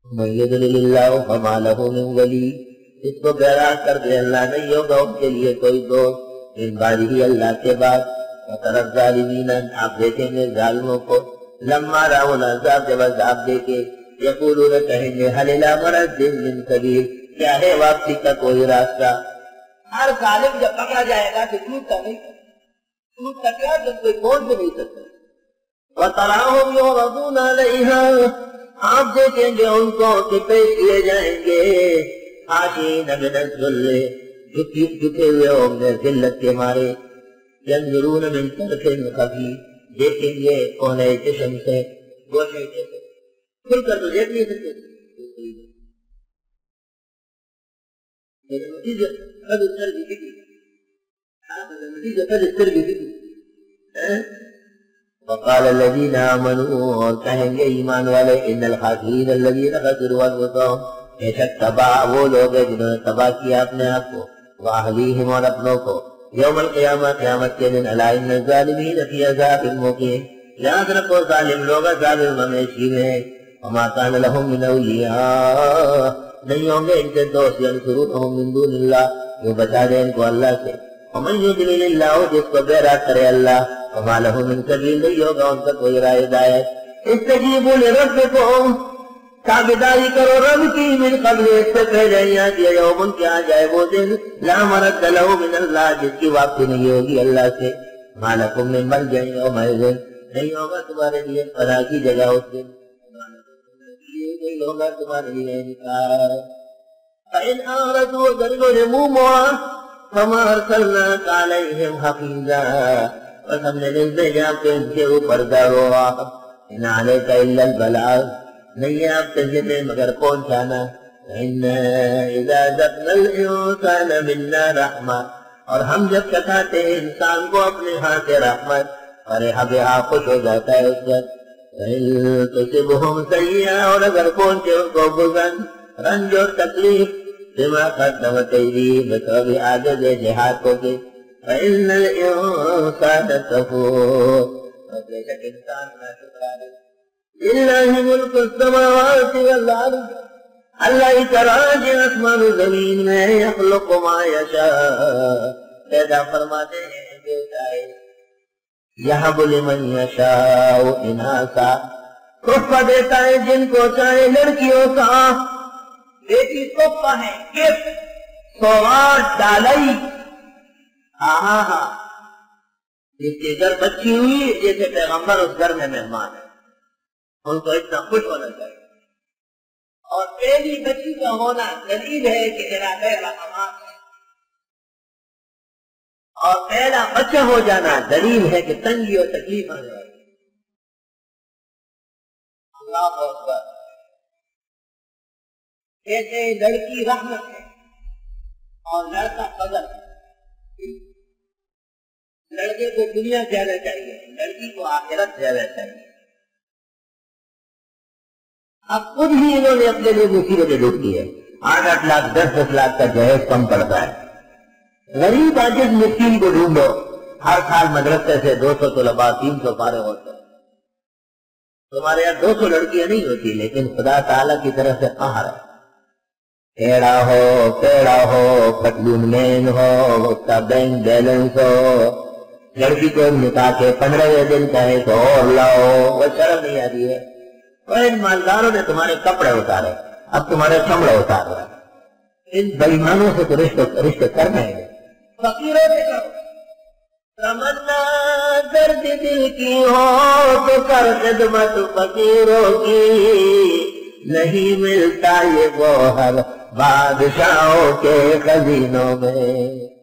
من یضلل اللہ فما لہ من ولی، اس کو گمراہ کر دے اللہ نہیں ہوگا ان کے لیے کوئی دوست من بعد ہی اللہ کے بعد۔ وَتَرَى الظَّالِمِينَ، آپ دیکھیں گے ظالموں کو لما رأوا العذاب، جب عذاب دیکھے یقولون کہیں گے هل إلى مرد من سبیل، کیا ہے واپسی کا کوئی راستہ؟ ہر ظالم جب پکڑا جائے گا تو چھوٹتا نہیں، چھوٹتا کیا جب کوئی پہنچ بھی نہیں سکتا۔ وَتَرَاهُمْ يُعْرَضُونَ عَلَيْهَا، آپ دیکھیں گے ان کو کہ پیش کیے جائیں گے خاشعین من الذل، جھکے ہوئے ہوں گے ذلت کے مارے، ينظرون من طرف خفی، دیکھیں گے کونے چشم سے گوشے سے، کھل کر تو دیکھ نہیں سکتے، نتیجہ قد السر بھی ذکر، نتیجہ قد السر بھی ذکر۔ وقال الذين آمنوا، اور کہیں گے ایمان والے ان الخاسرین الذين خسروا انفسهم، بے شک تباہ وہ لوگ ہیں جنہوں نے تباہ کیا اپنے آپ کو، واہلیہم اور اپنوں کو، یوم القیامہ قیامت کے دن الا ان الظالمین فی عذاب مقیم، یاد رکھو ظالم لوگ عذاب ہمیشی میں، وما کان لهم من اولیاء، نہیں ہوں گے ان کے دوست ینصرونهم من دون اللہ، جو بچا دیں ان کو اللہ سے، ومن یضلل اللہ، جس کو بیراہ کرے اللہ، وما له من سبیل، نہیں ہوگا ان کا کوئی راہ ہدایت۔ استجیبوا لربکم، تابعداری کرو رب کی، من قبل اس سے پہلے یاد یوم کہ آ جائے وہ دن لا مرد له من اللہ، جس کی واپسی نہیں ہوگی اللہ سے، ما لکم من ملجأ یومئذ، نہیں ہوگا تمہارے لیے پناہ کی جگہ اس دن، نہیں ہوگا تمہارے لیے نکاح۔ فإن أعرضوا، اگر انہوں نے منہ موڑا، فما ارسلناک علیہم حفیظا، بس ہم نے نہیں بھیجا کہ ان کے اوپر داروغ، ان علیک الا البلاغ، نہیں ہے آپ کے ذمہ مگر پہنچانا، اذا ذقنا الانسان منا رحمہ، اور ہم جب چکھاتے ہیں انسان کو اپنے ہاتھ سے رحمت، فرح بہا، خوش ہو جاتا ہے اس وقت، تصبهم سیئہ، اور اگر پہنچے ان کو بغن، رنج اور تکلیف، بما قدمت ایدیہم، بسبب آگے دے ہاتھوں کے، فإن الإنسان كفور، بے شک انسان ناشکرا ہے۔ للہ ملک السماوات والارض، اللہ ہی کا راج آسمان و زمین میں، یخلق ما یشاء، پیدا فرماتے ہیں جو چاہے، یہب لمن یشاء اناثا، تحفہ دیتا ہے جن کو چاہے لڑکیوں کا، بیٹی تحفہ ہے، گفٹ، سوغات، ڈالی، جس کے گھر بچی ہوئی جیسے پیغمبر اس گھر میں مہمان ہے، ان کو اتنا خوش ہونا چاہیے، اور پہلی بچی کا ہونا دلیل ہے کہ میرا پہلا مہمان ہے، اور پہلا بچہ ہو جانا دلیل ہے کہ تنگی اور تکلیف آنے والی۔ اللہ اکبر، کہتے ہیں لڑکی رحمت ہے اور لڑکا فضل ہے، لڑکے کو دنیا زیادہ چاہیے، لڑکی کو آخرت زیادہ چاہیے۔ اب خود ہی انہوں نے اپنے لیے مصیبتیں ڈھونڈی ہے، 8-8 لاکھ 10-10 لاکھ کا جہیز کم پڑتا ہے، غریب عاجز مسکین کو ڈھونڈو، ہر سال مدرسے سے 200 طلباء 300 فارغ ہوتے ہیں، تمہارے یہاں 200 لڑکیاں نہیں ہوتی، لیکن خدا تعالیٰ کی طرف سے قہر ہے، ٹیڑھا ہو، پیڑا ہو، پتلون مین ہو، اس کا بینک بیلنس ہو، لڑکی کو نکاح کے 15ویں دن کہے تو اور لاؤ، وہ شرم نہیں آ رہی ہے۔ اور ان مالداروں نے تمہارے کپڑے اتارے، اب تمہارے چمڑے اتار رہے ہیں، ان بےایمانوں سے تو رشتے کرنا ہے، فقیروں سے کرو، تمنا درد دل کی ہو تو کر خدمت فقیروں کی، نہیں ملتا یہ گوہر بادشاہوں کے خزینوں میں۔